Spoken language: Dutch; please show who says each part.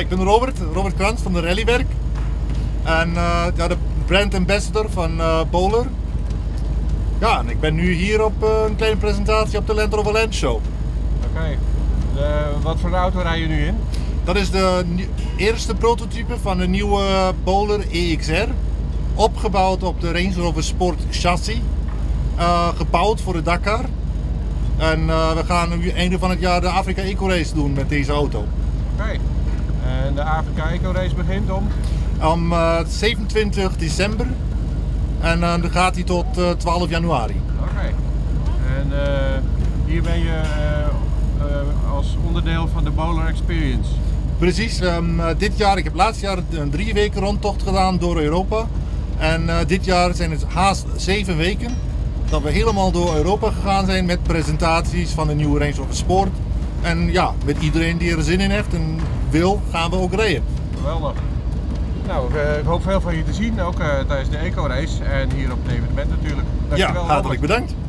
Speaker 1: ik ben Robert Krans van de Rallywerk. En ja, de brand ambassador van Bowler. Ja, en ik ben nu hier op een kleine presentatie op de Land Rover Land Show.
Speaker 2: Oké. Wat voor auto rij je nu in?
Speaker 1: Dat is de eerste prototype van de nieuwe Bowler EXR. Opgebouwd op de Range Rover Sport chassis. Gebouwd voor de Dakar. En we gaan nu einde van het jaar de Afrika Eco Race doen met deze auto.
Speaker 2: Oké. En de Afrika Eco Race begint om?
Speaker 1: 27 december. En dan gaat hij tot 12 januari.
Speaker 2: Oké. En hier ben je als onderdeel van de Bowler Experience.
Speaker 1: Precies. Dit jaar, ik heb laatst jaar een 3 weken rondtocht gedaan door Europa. En dit jaar zijn het haast 7 weken dat we helemaal door Europa gegaan zijn met presentaties van de nieuwe Range Rover Sport. En ja, met iedereen die er zin in heeft en wil, gaan we ook rijden.
Speaker 2: Geweldig. Nou, ik hoop veel van je te zien, ook tijdens de Eco Race en hier op het evenement natuurlijk. Dankjewel,
Speaker 1: Ja, hartelijk bedankt.